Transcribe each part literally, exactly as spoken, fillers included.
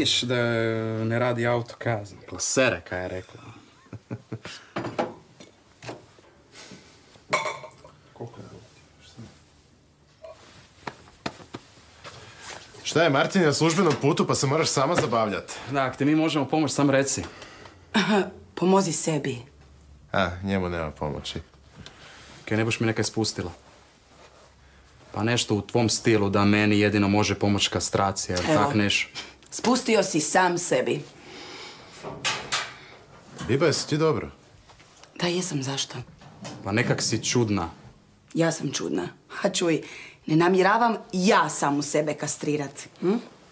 vidiš da ne radi auto kazan. Sere, kaj je rekla. Koliko je ovo? Šta je, Martin je na službenom putu pa se moraš sama zabavljati. Da, ako ti mi možemo pomoći, sam reci. Pomozi sebi. A, njemu nema pomoći. Kaj ne boš mi nekaj spustila? Pa nešto u tvom stilu da meni jedino može pomoći kastracija, ili tak neš. Spustio si sam sebi. Biba, jesi ti dobro? Da, jesam, zašto? Pa nekak si čudna. Ja sam čudna. A čuj, ne namjeravam ja samu sebe kastrirati. Hm?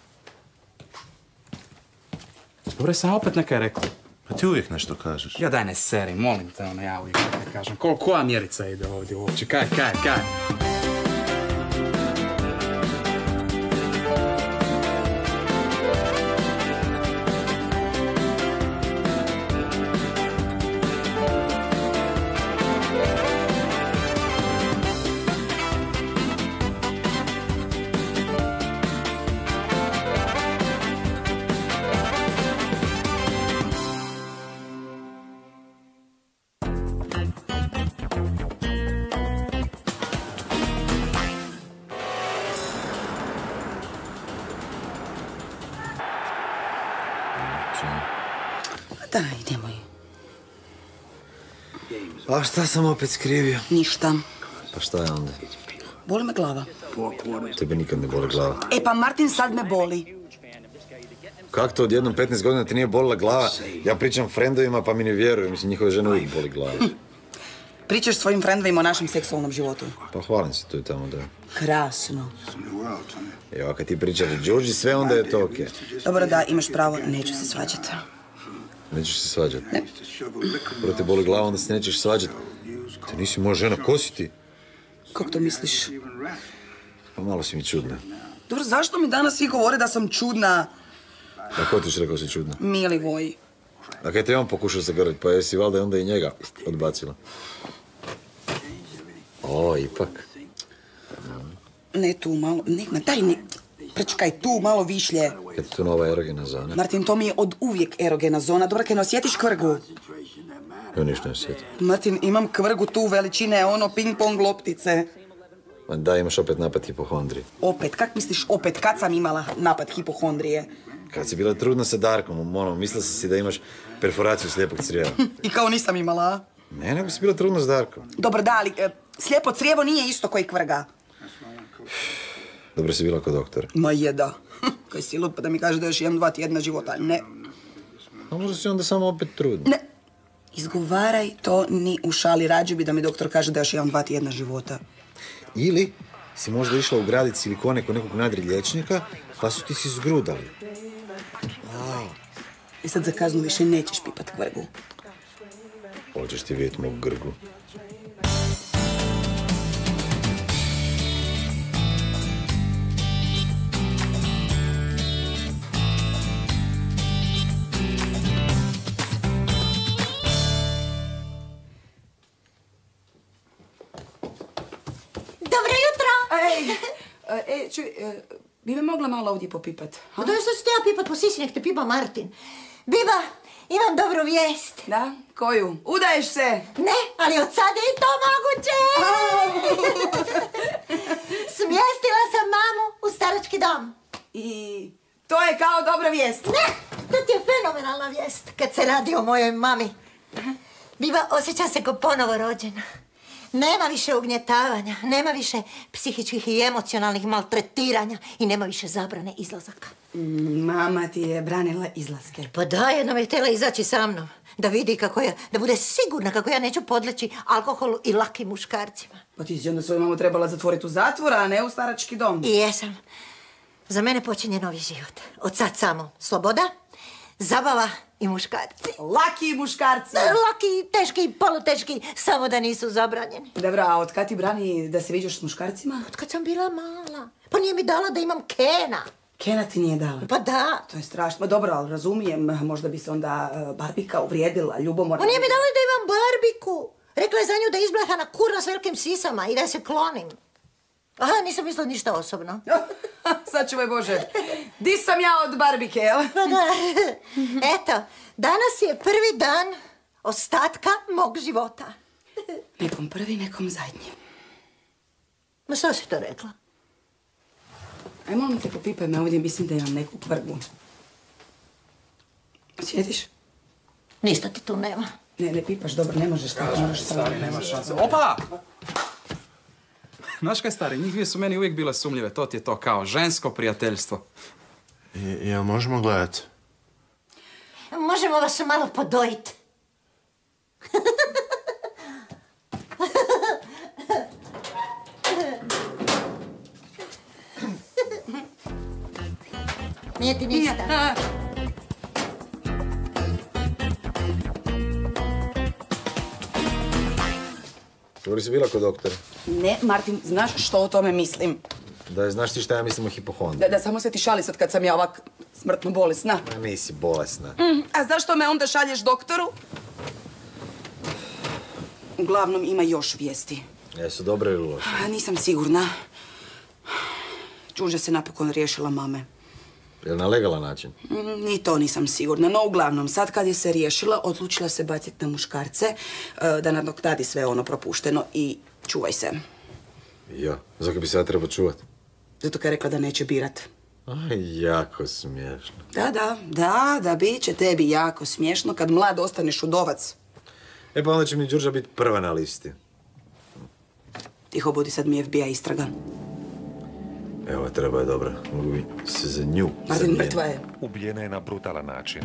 Dobro, sam opet nekaj rekla. Pa ti uvijek nešto kažeš. Ja daj ne seri, molim te, ono, ja uvijek nekaj kažem. Ko, koja mjerica ide ovdje uopće? Kaj, kaj, kaj? Daj, nemoj. A šta sam opet skrivio? Ništa. Pa šta je onda? Boli me glava. Tebe nikad ne boli glava. E pa Martin, sad me boli. Kako to odjednom petnaest godina ti nije bolila glava? Ja pričam frendovima pa mi ne vjeruju. Mislim, njihove žene uvijek boli glava. Pričaš svojim frendovima o našem seksualnom životu. Pa hvalim se tu i tamo, da. Krasno. Evo, kad ti pričaš o Đurđi, sve onda je to okej. Dobro, da, imaš pravo, neću se svađati. Nećeš se svađati? Ne. Prvo te boli glava, onda se nećeš svađati. Ti nisi moja žena, ko si ti? Kako to misliš? Pa malo si mi čudna. Dobro, zašto mi danas svi govore da sam čudna? A ko ti još rekao si čudna? Milivoj. A kaj te on pokušao zagrliti, pa jesi valjda onda i njega odbacila? O, ipak. Ne tu malo, ne, ma daj ne, prečkaj tu malo višlje. Kad je tu nova erogena zona? Martin, to mi je od uvijek erogena zona. Dobro, kaj ne osjetiš kvrgu? Ja ništa ne osjetim. Martin, imam kvrgu tu veličine, ono, ping-pong loptice. Ma da, imaš opet napad hipohondrije. Opet, kak misliš opet, kad sam imala napad hipohondrije? Kad si bila trudna sa Darkom, ono, mislila si si da imaš perforaciju slijepog crijeva. I kao nisam imala, a? Ne, nego si bila trudna s Darkom. Dobro, da, ali e, slijepo crijevo nije isto koji kvrga. Dobro si bila kod doktora. Ma je da. Kaj si lud pa da mi kaže da još imam dva tjedna života. Ne. A možda si onda samo opet trudna. Ne. Izgovaraj to ni u šali, rađe bi da mi doktor kaže da još imam dva tjedna života. Ili si možda išla ugraditi silikone kod nekog nadri liječnika, pa su ti si zgrudali. Wow. I sad za kaznu više nećeš pipat kvrgu. Hoćeš ti vidjeti mog grgu. E, čuj, e, bi me mogla malo ovdje popipat? Pa da što si te ja pipat po sisi, nek te pipa Martin. Biba, imam dobru vijest. Da? Koju? Udaješ se? Ne, ali od sada je to moguće. Smjestila sam mamu u starački dom. I to je kao dobra vijest? Ne, to ti je fenomenalna vijest kad se radi o mojoj mami. Biba, osjećam se ko ponovo rođena. Nema više ugnjetavanja, nema više psihičkih i emocionalnih maltretiranja i nema više zabrane izlazaka. Mama ti je branila izlaske. Pa da, jednom je htjela izaći sa mnom. Da vidi kako je, da bude sigurna kako ja neću podleći alkoholu i lakim muškarcima. Pa ti si onda svoju mamu trebala zatvoriti u zatvor, a ne u starački dom. I jesam. Za mene počinje novi život. Od sad samo sloboda, zabava i muškarci. Laki muškarci. Laki, teški i poluteški, samo da nisu zabranjeni. Dobro, a od kad ti brani da se viđaš s muškarcima? Od kad sam bila mala. Pa nije mi dala da imam Kena. Kena ti nije dala? Pa da. To je strašno. Ma dobro, ali razumijem, možda bi se onda Barbika uvrijedila, ljubomorna. Pa nije mi dala da imam Barbiku. Rekla je za nju da je izblehana kurva s velikim sisama i da se klonim. Aha, nisam mislila ništa osobno. Sačuvaj Bože. Di sam ja od barbike, jel? Pa da. Eto, danas je prvi dan ostatka mog života. Nekom prvi, nekom zadnji. Ma što si to rekla? Aj, molim te, popipaj me ovdje, mislim da imam neku kvrgu. Sjediš? Ništa ti tu nema. Ne, ne pipaš, dobro, ne možeš tako, moraš stvari, nema šanse. Opa! Znaš kaj, stari, njih dvije su meni uvijek bile sumljive, to ti je to kao žensko prijateljstvo. I, jel možemo gledat? Možemo vas malo podojiti. Nije ti ništa. Dobro si bila kod doktora. Ne, Martin, znaš što o tome mislim? Da je, znaš ti šta ja mislim o hipohondri? Da, da samo se ti šali sad kad sam ja ovak smrtno bolesna. Ma nisi bolesna. Mm, a zašto me onda šalješ doktoru? Uglavnom ima još vijesti. Jesu dobre ili loše? A, nisam sigurna. Đurđa se napokon riješila mame. Jel na legalan način? Mm, ni to nisam sigurna, no uglavnom, sad kad je se riješila, odlučila se baciti na muškarce, e, da nadoknadi sve ono propušteno i čuvaj se. Ja, zato bi se ja trebao čuvat. Zato kad je rekla da neće birat. Aj, jako smiješno. Da, da, da, da, bit će tebi jako smiješno kad mlad ostaneš udovac. E pa onda će mi Đurđa biti prva na listi. Tiho budi, sad mi je F B I istraga. Evo, treba je dobra. Mogu bi se za nju Martin, zamijeniti. mrtva je. Ubijena je na brutalan način.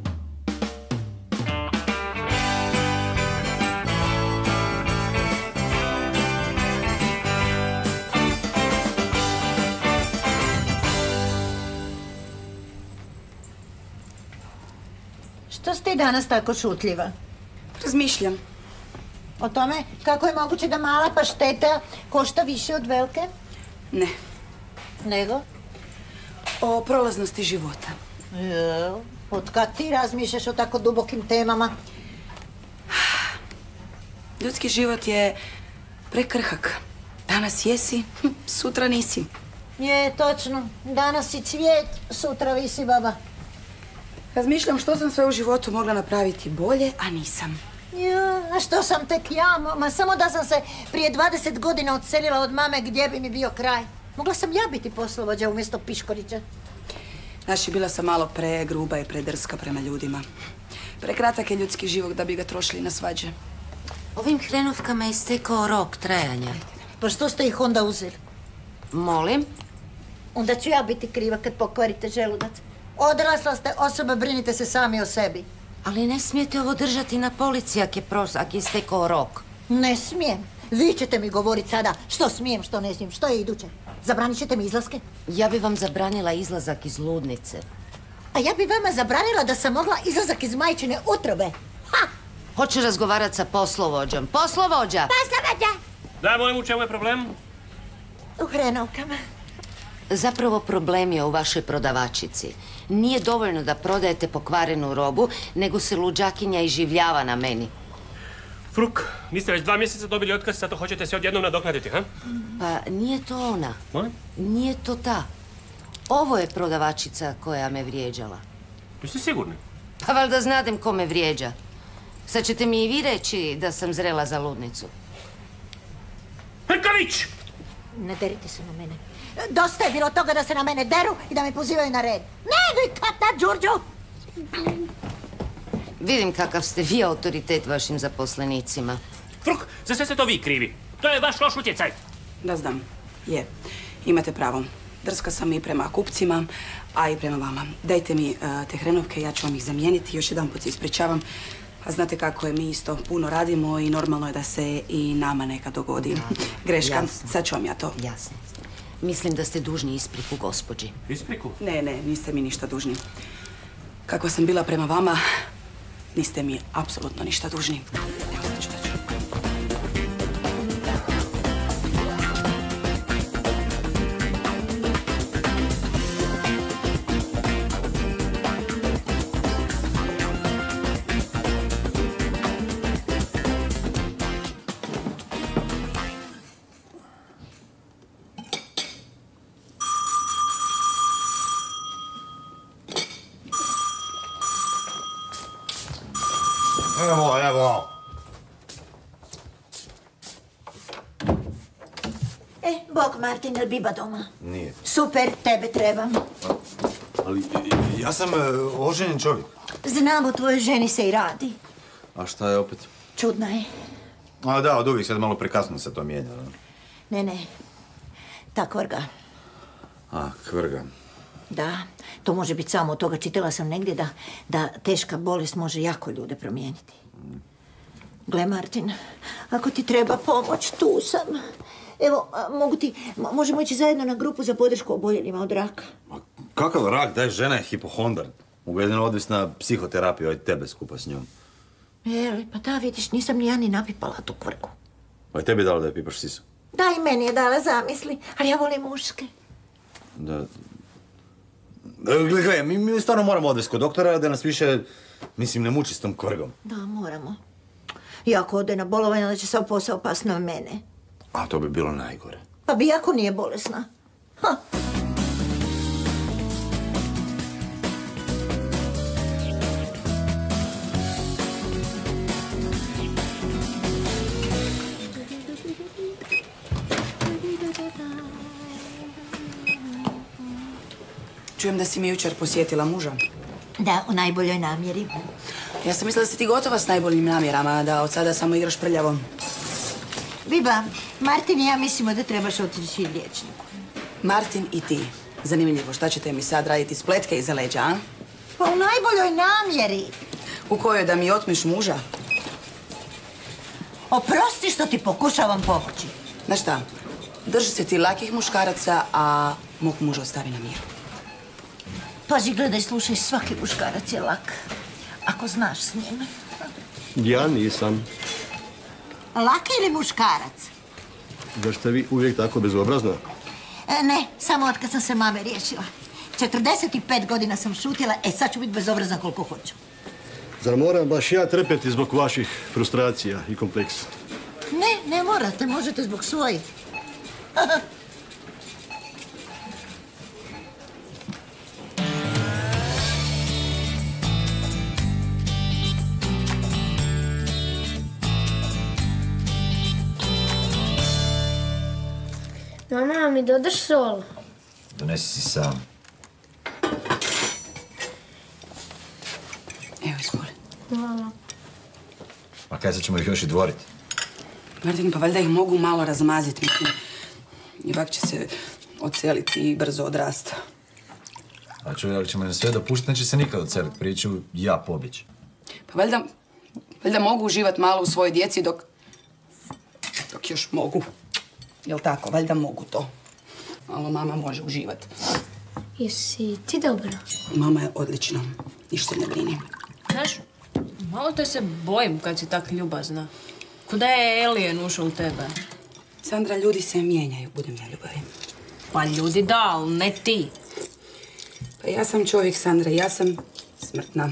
Što ste danas tako šutljiva? Razmišljam. O tome kako je moguće da mala pašteta košta više od velike? Ne. Nego? O prolaznosti života. Jel, od kad ti razmišljaš o tako dubokim temama? Ljudski život je prekrhak. Danas jesi, hm, sutra nisi. Je, točno. Danas si cvijet, sutra visi baba. Razmišljam što sam sve u životu mogla napraviti bolje, a nisam. Ja, a što sam tek ja, ma samo da sam se prije dvadeset godina odselila od mame, gdje bi mi bio kraj. Mogla sam ja biti poslovođa umjesto Piškorića. Znaš, bila sam malo pregruba i predrska prema ljudima. Prekratak je ljudski život da bi ga trošili na svađe. Ovim hrenovkama je istekao rok trajanja. Pa što ste ih onda uzeli? Molim? Onda ću ja biti kriva kad pokvarite želudac. Odrasla ste osoba, brinite se sami o sebi. Ali ne smijete ovo držati na polici ako je, pros, ako je istekao rok. Ne smijem. Vi ćete mi govoriti sada što smijem, što ne smijem, što je iduće. Zabranit ćete mi izlaske? Ja bi vam zabranila izlazak iz ludnice. A ja bi vama zabranila da sam mogla izlazak iz majčine utrobe. Ha! Hoću razgovarati sa poslovođom. Poslovođa! Poslovođa! Da, molim, u čemu je problem? U hrenovkama. Zapravo problem je u vašoj prodavačici. Nije dovoljno da prodajete pokvarenu robu, nego se luđakinja iživljava na meni. Fruk, niste već dva mjeseca dobili otkaz, zato hoćete se odjednom nadoknaditi, ha? Pa nije to ona. Molim? Nije to ta. Ovo je prodavačica koja me vrijeđala. Jeste sigurni? Pa valjda znadem ko me vrijeđa. Sad ćete mi i vi reći da sam zrela za ludnicu. Hrkalić! Ne derite se na mene. Dosta je bilo toga da se na mene deru i da me pozivaju na red. Ne vikat na Đurđu! Vidim kakav ste vi autoritet vašim zaposlenicima. Fruk, za sve ste to vi krivi. To je vaš loš utjecaj. Da znam, je. Imate pravo. Drska sam i prema kupcima, a i prema vama. Dajte mi uh, te hrenovke, ja ću vam ih zamijeniti. Još jedan put se ispričavam. A znate kako je, mi isto puno radimo i normalno je da se i nama nekad dogodi greška. Jasno. Sad ću vam ja to. Jasno. Mislim da ste dužni ispriku gospođi. Ispriku? Ne, ne, niste mi ništa dužni. Kako sam bila prema vama, niste mi apsolutno ništa dužni. Evo, sad ću, sad ću. Bog, Martin, je Biba doma? Nije. Super, tebe trebam. Ali ja sam uh, oženjen čovjek. Znam, o tvojoj ženi se i radi. A šta je opet? Čudna je. A da, od uvijek sad malo prekasno se to mijenja. Ne, ne. Ta kvrga. A, kvrga. Da, to može biti samo od toga. Čitala sam negdje da, da teška bolest može jako ljude promijeniti. Gle, Martin, ako ti treba pomoć, tu sam. Evo, a, mogu ti, mo- možemo ići zajedno na grupu za podršku oboljelima od raka. Ma kakav rak, daj, žena je hipohondar. Mogu jedino odvisna psihoterapija od tebe skupa s njom. Jeli, pa da, vidiš, nisam ni ja ni napipala tu kvrgu. Pa je tebi dala da je pipaš sisu? Da, i meni je dala zamisli, ali ja volim muške. Da... Gle, gle, mi, mi stvarno moramo odvesti kod doktora da nas više, mislim, ne muči s tom kvrgom. Da, moramo. I ako ode na bolovanje, onda će sav posao pas na mene. A to bi bilo najgore. Pa bi ako nije bolesna. Ha. Čujem da si mi jučer posjetila muža. Da, u najboljoj namjeri. Ja sam mislila da si ti gotova s najboljim namjerama, da od sada samo igraš prljavo. Biba, Martin i ja mislimo da trebaš otići liječniku. Martin i ti. Zanimljivo, šta ćete mi sad raditi spletke iza leđa, a? Pa u najboljoj namjeri. U kojoj da mi otmiš muža? Oprosti što ti pokušavam pomoći. Znaš šta, drži se ti lakih muškaraca, a mog muža ostavi na miru. Pazi, gledaj, slušaj, svaki muškarac je lak. Ako znaš s njim. Ja nisam. Lak ili muškarac? Da ste vi uvijek tako bezobrazna? E, ne, samo od kad sam se mame riješila. četrdeset pet godina sam šutila, e sad ću biti bezobrazna koliko hoću. Zar moram baš ja trpjeti zbog vaših frustracija i kompleksa? Ne, ne morate, možete zbog svojih. Mama, mi dodaš sol? Donesi si sam. Evo, izvoli. Hvala. A kaj sad ćemo ih još i dvoriti? Martin, pa valjda ih mogu malo razmaziti, mislim. Ipak će se odseliti i brzo odrasta. A čuj, ako ćemo im sve dopuštiti, neće se nikad odseliti. Prije ću ja pobjeći. Pa valjda, valjda mogu uživati malo u svojoj djeci dok... dok još mogu. Jel tako? Valjda mogu to. Ali mama može uživati. Jesi ti dobro? Mama je odlična. Ništa se ne brini. Znaš, malo te se bojim kad si tak ljubazna. Kuda je alien ušao u tebe? Sandra, ljudi se mijenjaju. Budem ja ljubavi. Pa ljudi da, ali ne ti. Pa ja sam čovjek, Sandra. Ja sam smrtna.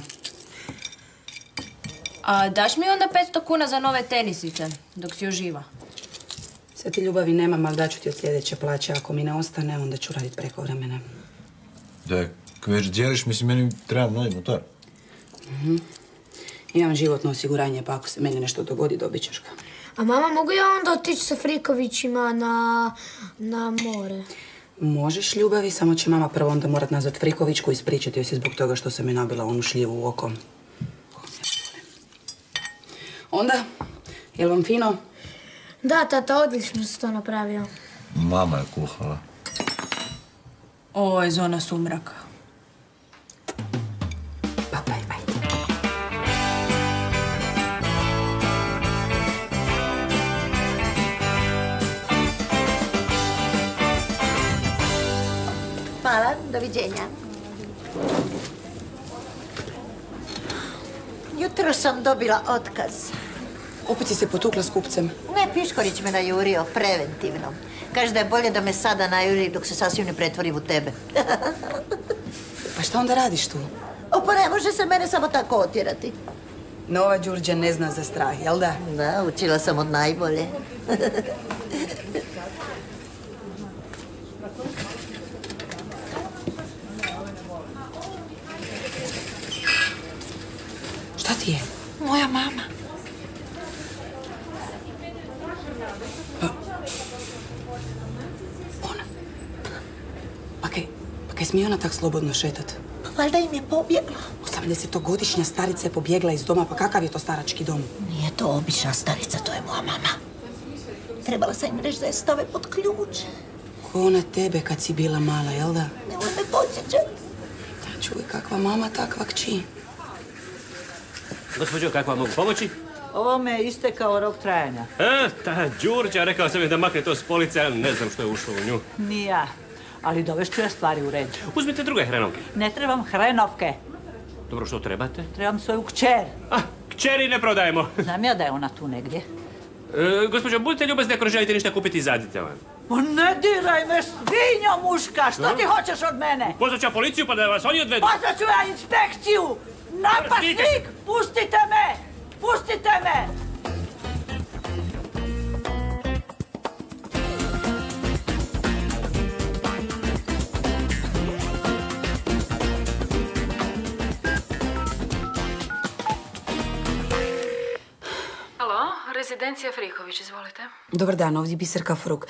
A daš mi onda petsto kuna za nove tenisice, dok si još živa? Sad ti ljubavi nemam, ali daću ti od sljedeće plaće. Ako mi ne ostane, onda ću raditi preko vremena. Da, ako već dijeliš, mislim, meni treba novi motor. Mhm. Imam životno osiguranje, pa ako se meni nešto dogodi, dobit ćeš ga. A mama, mogu ja onda otići sa Frikovićima na, na more? Možeš, ljubavi, samo će mama prvo onda morat nazvat Frikovićku i ispričati joj se zbog toga što sam je nabila onu šljivu u oko. Onda, jel vam fino? Da, tata, odlično si to napravio. Mama je kuhala. Ovo je zona sumraka. Pa, baj, baj. Hvala, doviđenja. Jutro sam dobila otkaz. Opet si se potukla s kupcem. Ne, Piškorić me najurio, preventivno. Kaže da je bolje da me sada najuri dok se sasvim ne pretvorim u tebe. Pa šta onda radiš tu? O, pa ne može se mene samo tako otjerati. Nova Đurđa ne zna za strah, jel da? Da, učila sam od najbolje. Šta ti je? Moja mama. Kaj smije ona tak slobodno šetat? Pa valjda im je pobjegla. osamdesetogodišnja starica je pobjegla iz doma, pa kakav je to starački dom? Nije to obična starica, to je moja mama. Trebala sam im reći da je stave pod ključ. Ko na tebe kad si bila mala, jel da? Nemoj me podsjećati. Da, čuj, kakva mama, takva kći. Gospođo, kako vam mogu pomoći? Ovo me je istekao rok trajanja. E, ta Đurđa, rekao sam mi da makne to s police, a ne znam što je ušlo u nju. Ni ja. Ali dovešću ja stvari u red. Uzmite druge hrenovke. Ne trebam hrenovke. Dobro, što trebate? Trebam svoju kćer. Ah, kćeri ne prodajemo. Znam ja da je ona tu negdje. E, gospođo, budite ljubazni ako ne želite ništa kupiti, izađite van. Pa ne diraj me, svinjo muška! Što ti hoćeš od mene? Pozvat ću ja policiju pa da vas oni odvedu. Pozvat ću ja inspekciju! Napasnik! Pustite me! Pustite me! Alo, rezidencija Friković, izvolite. Dobar dan, ovdje Biserka Fruk.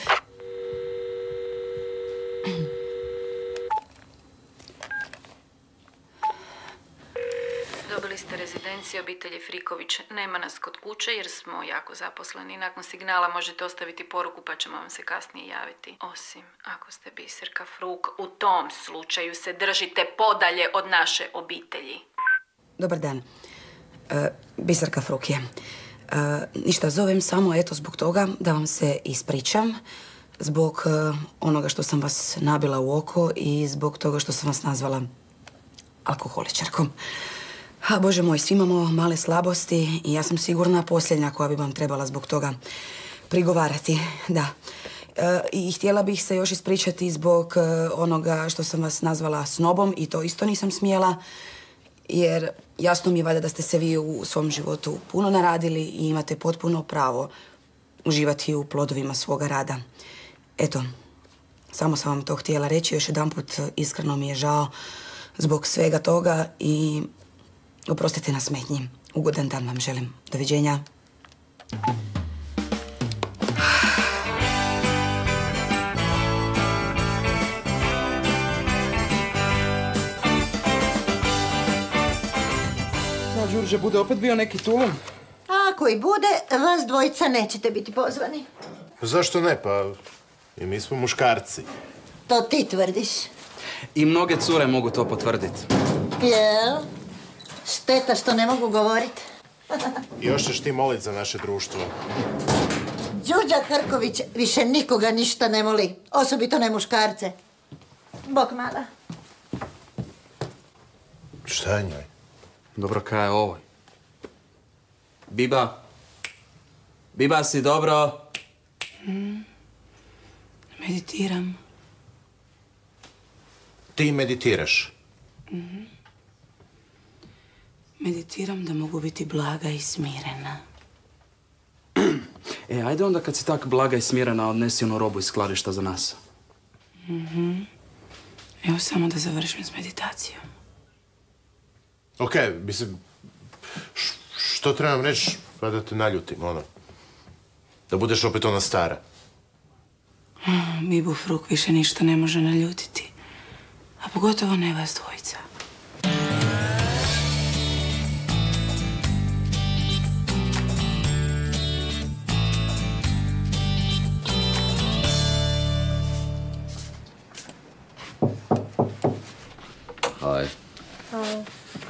Dobili ste rezidenciju obitelji Friković. Nema nas kod kuće jer smo jako zaposleni. Nakon signala možete ostaviti poruku pa ćemo vam se kasnije javiti. Osim ako ste Biserka Fruk, u tom slučaju se držite podalje od naše obitelji. Dobar dan. E, Biserka Fruk je. E, ništa, zovem samo eto zbog toga da vam se ispričam. Zbog e, onoga što sam vas nabila u oko i zbog toga što sam vas nazvala alkoholičarkom. A, Bože moj, svi imamo male slabosti i ja sam sigurna posljednja koja bi vam trebala zbog toga prigovarati, da. E, I htjela bih se još ispričati zbog e, onoga što sam vas nazvala snobom i to isto nisam smjela, jer jasno mi je valjda da ste se vi u svom životu puno naradili i imate potpuno pravo uživati u plodovima svoga rada. Eto, samo sam vam to htjela reći, još jedanput iskreno mi je žao zbog svega toga i oprostite na smetnji. Ugodan dan vam želim. Doviđenja. Da, Đurđe, bude opet bio neki tulum? Ako i bude, vas dvojica nećete biti pozvani. Zašto ne? Pa i mi smo muškarci. To ti tvrdiš. I mnoge cure mogu to potvrditi. Jel? Šteta što ne mogu govoriti. I još ćeš ti molit za naše društvo. Đurđa Hrković više nikoga ništa ne moli. Osobito ne muškarce. Bok mala. Šta je njoj? Dobro, kaj je ovo? Biba? Biba, si dobro? Mm. Meditiram. Ti meditiraš? Mm-hmm. Meditiram da mogu biti blaga i smirena. E, ajde onda kad si tak blaga i smirena, odnesi onu robu iz skladišta za nas. Mm-hmm. Evo samo da završim s meditacijom. Okej, okay, mislim, što trebam reći, pa da te naljutim, ono. Da budeš opet ona stara. Oh, Bibu Fruk više ništa ne može naljutiti. A pogotovo ne vas dvojica. Haj. Haj.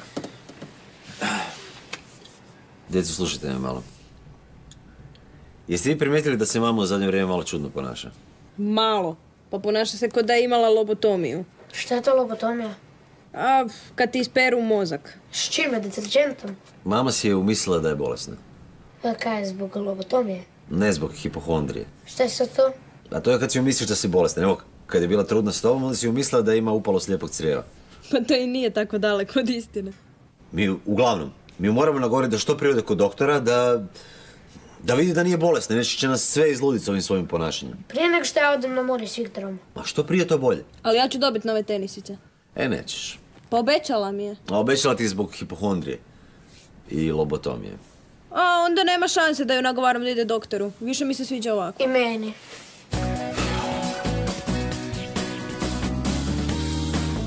Djecu, slušajte me malo. Jeste vi primijetili da se mama u zadnje vrijeme malo čudno ponaša? Malo. Pa ponaša se kod da je imala lobotomiju. Šta je to lobotomija? A, kad ti isperu mozak. S čime, deterđentom? Mama si je umislila da je bolesna. A kaj je zbog lobotomije? Ne zbog hipohondrije. Šta je sad to? A to je kad si umisliš da si bolesna. Evo, kad je bila trudna s tobom, onda si umislila da ima upalo slijepog crijeva. Pa to i nije tako daleko od istine. Mi, uglavnom, mi moramo nagovoriti da što prije ode kod doktora, da... da vidi da nije bolesna, neće će nas sve izluditi s ovim svojim ponašanjem. Prije nego što ja odem na more s Viktorom. Ma što prije to bolje. Ali ja ću dobiti nove tenisice. E, nećeš. Pa obećala mi je. A obećala ti zbog hipohondrije i lobotomije. A onda nema šanse da ju nagovaram da ide doktoru. Više mi se sviđa ovako. I meni.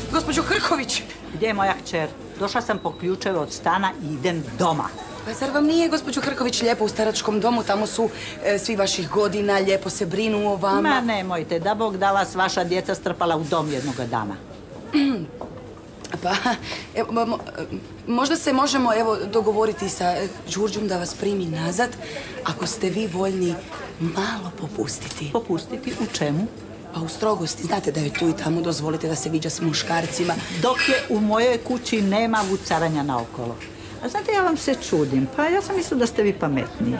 Gospođo Hrković! Gdje je moja kćer? Došla sam po ključeve od stana i idem doma. Pa zar vam nije, gospođo Hrković, lijepo u staračkom domu? Tamo su e, svi vaših godina, lijepo se brinu o vama. Ma nemojte, da Bog da vas vaša djeca strpala u dom jednoga dana. Pa, evo, mo, možda se možemo evo dogovoriti sa Đurđom da vas primi nazad, ako ste vi voljni malo popustiti. Popustiti u čemu? Pa u strogosti. Znate da joj tu i tamo dozvolite da se viđa s muškarcima. Dok je u mojoj kući nema vucaranja naokolo. A znate, ja vam se čudim. Pa ja sam mislila da ste vi pametniji.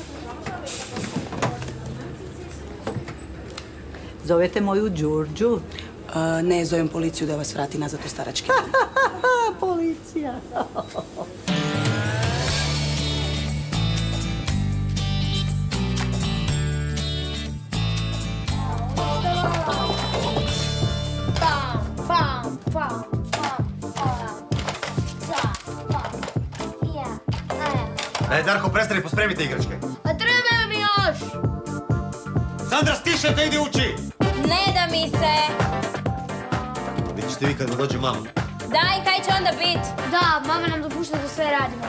Zovete moju Đurđu? A, ne, zovem policiju da vas vrati nazad u starački dom. Policija. Ej, Darko, prestani, pospremite igračke. A trebaju mi još! Sandra, stiše te, idi uči! Ne da mi se! Vidjet ćete vi kad mi dođe mama. Da, i kaj će onda bit? Da, mama nam dopušta da sve radimo.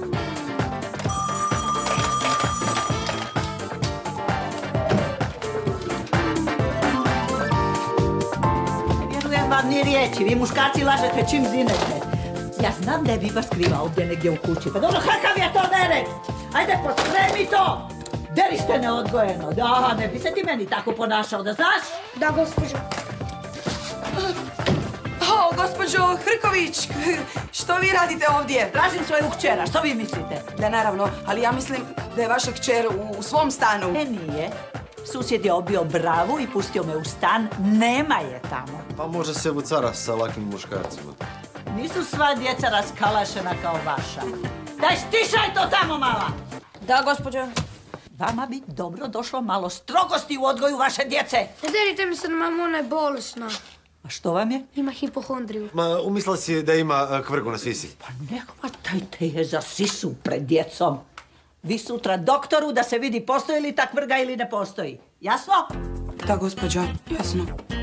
Ne vjerujem vam ni riječi, vi muškarci lažete čim zinete. Ja znam da je Biba skriva ovdje negdje u kući. Pa dobro, kakav je to nered? Ajde, pospremi to! Deri ste neodgojeno. Da, ne bi se ti meni tako ponašao, da znaš? Da, gospođo. O, gospođo Hrković, što vi radite ovdje? Tražim svoju kćera, što vi mislite? Da, naravno, ali ja mislim da je vaša kćer u, u svom stanu. Ne, nije. Susjed je obio bravu i pustio me u stan. Nema je tamo. Pa može se vucara sa lakim muškarcima. Nisu sva djeca raskalašena kao vaša. Daj, stišaj to tamo, mala! Da, gospođo. Vama bi dobro došlo malo strogosti u odgoju vaše djece. Ne derite mi se na mamu, ona je bolesna. A što vam je? Ima hipohondriju. Ma, umislila si da ima kvrgu na sisi. Pa ne hvatajte je za sisu pred djecom. Vi sutra doktoru da se vidi postoji li ta kvrga ili ne postoji. Jasno? Da, gospođo, jasno.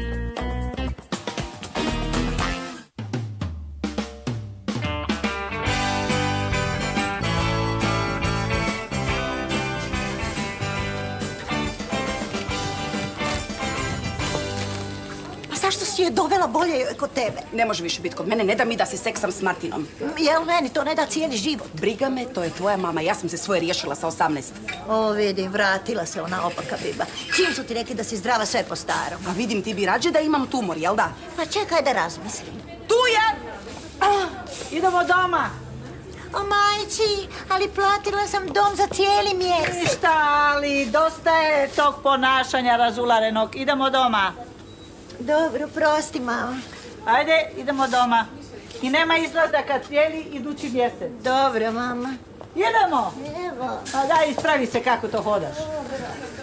Zašto si je dovela bolje kod tebe? Ne može više biti kod mene, ne da mi da se seksam s Martinom. Jel meni to ne da cijeli život? Briga me, to je tvoja mama, ja sam se svoje riješila sa osamnaest. O, vidim, vratila se ona opaka biba. Čim su ti rekli da si zdrava, sve po starom? A vidim, ti bi rađe da imam tumor, jel da? Pa čekaj da razmislim. Tu je! Ah, idemo doma. O, majči, ali platila sam dom za cijeli mjesec. Ništa, ali dosta je tog ponašanja razularenog. Idemo doma. Dobro, prosti, mama. Ajde, idemo doma. I nema izlazaka cijeli idući mjesec. Dobro, mama. Idemo! Evo. Pa daj, ispravi se kako to hodaš. Dobro.